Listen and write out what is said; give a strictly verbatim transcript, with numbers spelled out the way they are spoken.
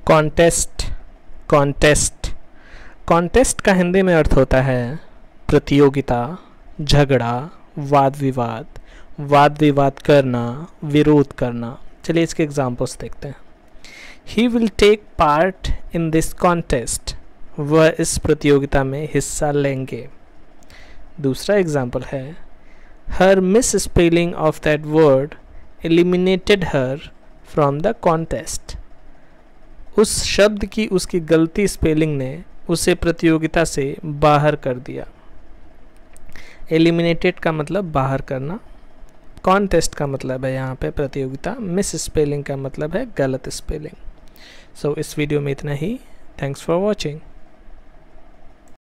Contest, contest contest का हिंदी में अर्थ होता है प्रतियोगिता, झगड़ा, वाद विवाद, वाद विवाद करना, विरोध करना। चलिए इसके एग्जाम्पल्स देखते हैं। He will take part in this contest, वह इस प्रतियोगिता में हिस्सा लेंगे। दूसरा एग्जाम्पल है, her misspelling of that word eliminated her from the contest, उस शब्द की उसकी गलती स्पेलिंग ने उसे प्रतियोगिता से बाहर कर दिया। एलिमिनेटेड का मतलब बाहर करना, कॉन्टेस्ट का मतलब है यहाँ पे प्रतियोगिता, मिस स्पेलिंग का मतलब है गलत स्पेलिंग। सो so, इस वीडियो में इतना ही। Thanks for watching.